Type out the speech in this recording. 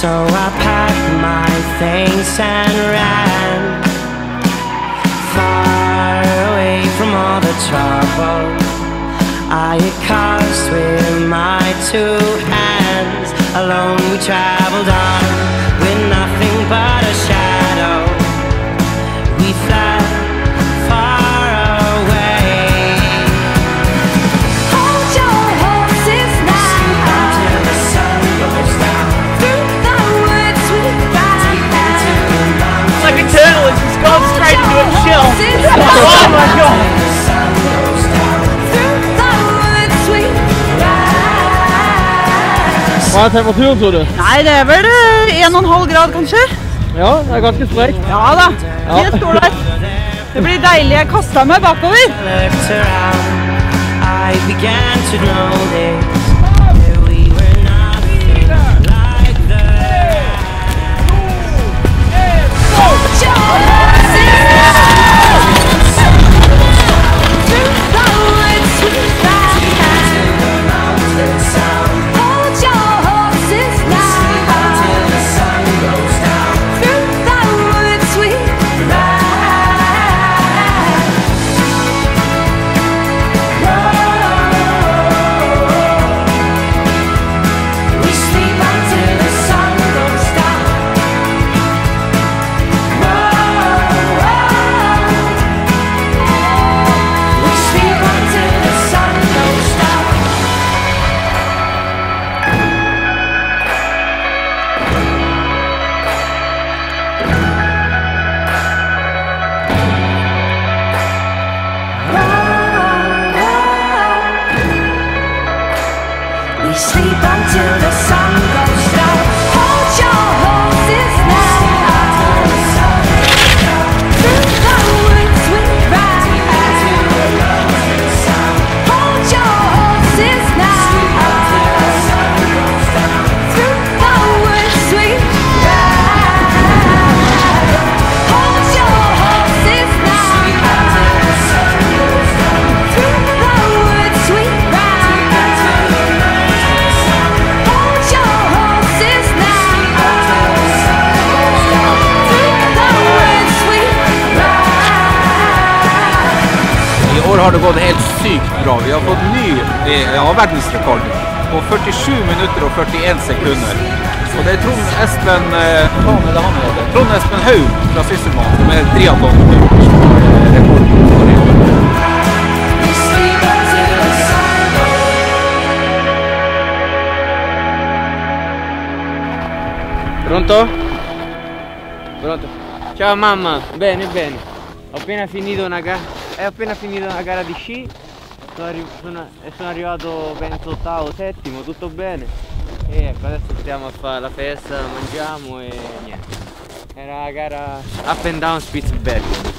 So I packed my things and ran far away from all the trouble I had caused with my two hands. Alone we traveled on with nothing but a shadow. We fled far away. Hold your horses now until the sun goes down. Through the woods we ride. It's like a turtle, it's just going straight into a chill. Oh my god! Hva er temperaturen, tror du? Nei, det er vel 1,5 grad kanskje. Ja, det er ganske sprekt. Ja da, helt stålrett. Det blir deilig, jeg kastet meg bakover. Har det gått helt sykt bra. Vi har fått ny verdensrekord på 47 minutter og 41 sekunder. Og det er Trond Espen Haug fra Sysselmann som er triathlon-rekord. Pronto? Pronto. Ciao mamma, bene, bene. Ho appena finito una gara di sci, sono arrivato penso ottavo, settimo, tutto bene. E ecco, adesso stiamo a fare la festa, mangiamo e niente. Era una gara up and down Spitsbergen.